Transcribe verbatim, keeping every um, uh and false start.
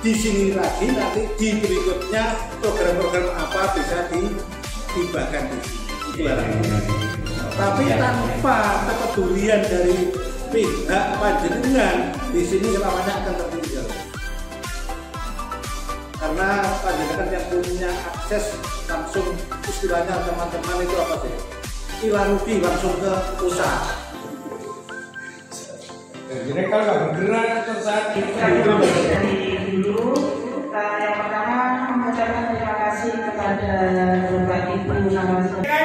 di sini lagi, nanti di berikutnya program-program apa bisa ditibakan di sini. Tapi tanpa kepedulian dari pihak panjenengan di sini selamanya akan tertinggal. Karena panjenengan yang punya akses langsung, istilahnya teman-teman itu apa sih? Ilaruki langsung ke usaha. Jadi kalau nggak bergerak terus saat dari dulu uh, yang pertama mengucapkan terima kasih kepada Bapak Ibu Nawasita.